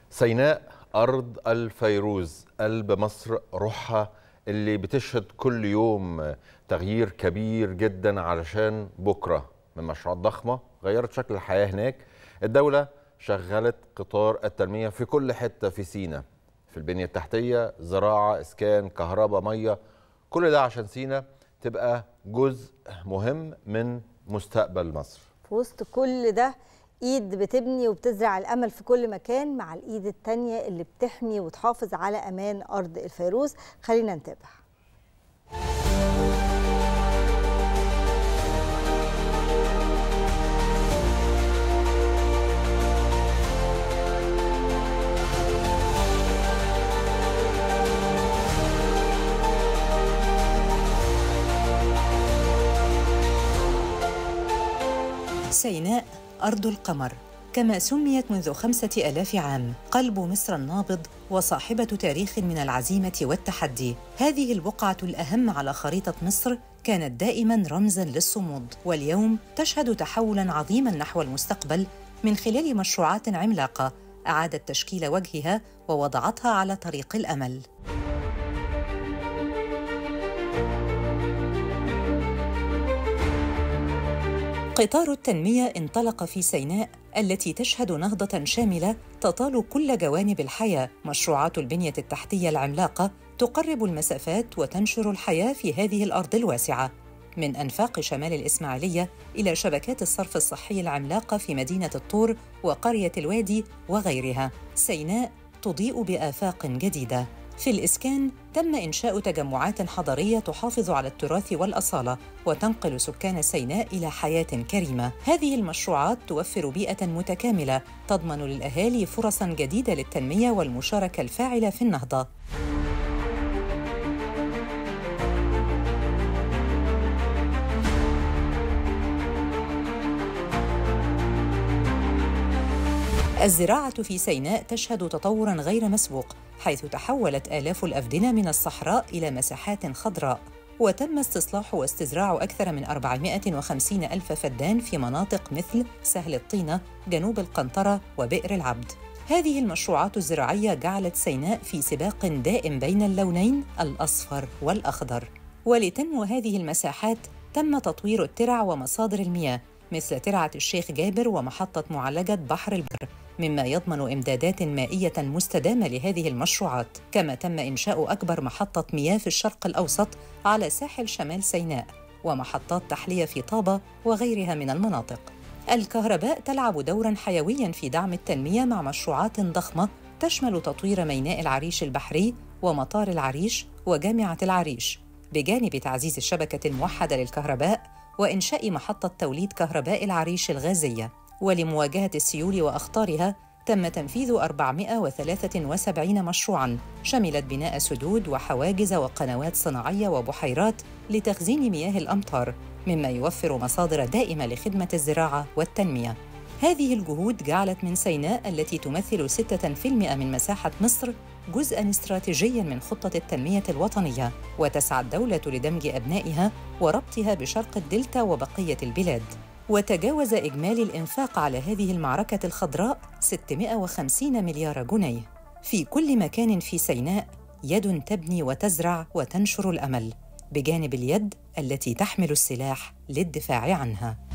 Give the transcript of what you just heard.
سيناء أرض الفيروز، قلب مصر، روحها اللي بتشهد كل يوم تغيير كبير جدا علشان بكرة من مشروعات ضخمة غيرت شكل الحياة هناك. الدولة شغلت قطار التنمية في كل حتة في سيناء، في البنية التحتية، زراعة، إسكان، كهرباء، مية، كل ده عشان سيناء تبقى جزء مهم من مستقبل مصر. في وسط كل ده ايد بتبني وبتزرع الامل في كل مكان مع الايد التانية اللي بتحمي وتحافظ على امان ارض الفيروز. خلينا نتابع. سيناء أرض القمر كما سميت منذ 5000 عام، قلب مصر النابض وصاحبة تاريخ من العزيمة والتحدي. هذه البقعة الأهم على خريطة مصر كانت دائماً رمزاً للصمود، واليوم تشهد تحولاً عظيماً نحو المستقبل من خلال مشروعات عملاقة أعادت تشكيل وجهها ووضعتها على طريق الأمل. قطار التنمية انطلق في سيناء التي تشهد نهضة شاملة تطال كل جوانب الحياة. مشروعات البنية التحتية العملاقة تقرب المسافات وتنشر الحياة في هذه الأرض الواسعة، من أنفاق شمال الإسماعيلية إلى شبكات الصرف الصحي العملاقة في مدينة الطور وقرية الوادي وغيرها. سيناء تضيء بآفاق جديدة. في الإسكان تم إنشاء تجمعات حضرية تحافظ على التراث والأصالة وتنقل سكان سيناء إلى حياة كريمة. هذه المشروعات توفر بيئة متكاملة تضمن للأهالي فرصاً جديدة للتنمية والمشاركة الفاعلة في النهضة. الزراعة في سيناء تشهد تطوراً غير مسبوق، حيث تحولت آلاف الأفدنة من الصحراء إلى مساحات خضراء، وتم استصلاح واستزراع أكثر من 450 ألف فدان في مناطق مثل سهل الطينة، جنوب القنطرة وبئر العبد. هذه المشروعات الزراعية جعلت سيناء في سباق دائم بين اللونين الأصفر والأخضر. ولتنمو هذه المساحات تم تطوير الترع ومصادر المياه مثل ترعة الشيخ جابر ومحطة معالجة بحر البر، مما يضمن إمدادات مائية مستدامة لهذه المشروعات. كما تم إنشاء أكبر محطة مياه في الشرق الأوسط على ساحل شمال سيناء، ومحطات تحلية في طابة وغيرها من المناطق. الكهرباء تلعب دوراً حيوياً في دعم التنمية مع مشروعات ضخمة تشمل تطوير ميناء العريش البحري ومطار العريش وجامعة العريش، بجانب تعزيز الشبكة الموحدة للكهرباء وإنشاء محطة توليد كهرباء العريش الغازية. ولمواجهة السيول وأخطارها تم تنفيذ 473 مشروعاً شملت بناء سدود وحواجز وقنوات صناعية وبحيرات لتخزين مياه الأمطار، مما يوفر مصادر دائمة لخدمة الزراعة والتنمية. هذه الجهود جعلت من سيناء التي تمثل 6% من مساحة مصر جزءاً استراتيجياً من خطة التنمية الوطنية، وتسعى الدولة لدمج أبنائها وربطها بشرق الدلتا وبقية البلاد. وتجاوز إجمالي الإنفاق على هذه المعركة الخضراء 650 مليار جنيه. في كل مكان في سيناء يد تبني وتزرع وتنشر الأمل، بجانب اليد التي تحمل السلاح للدفاع عنها.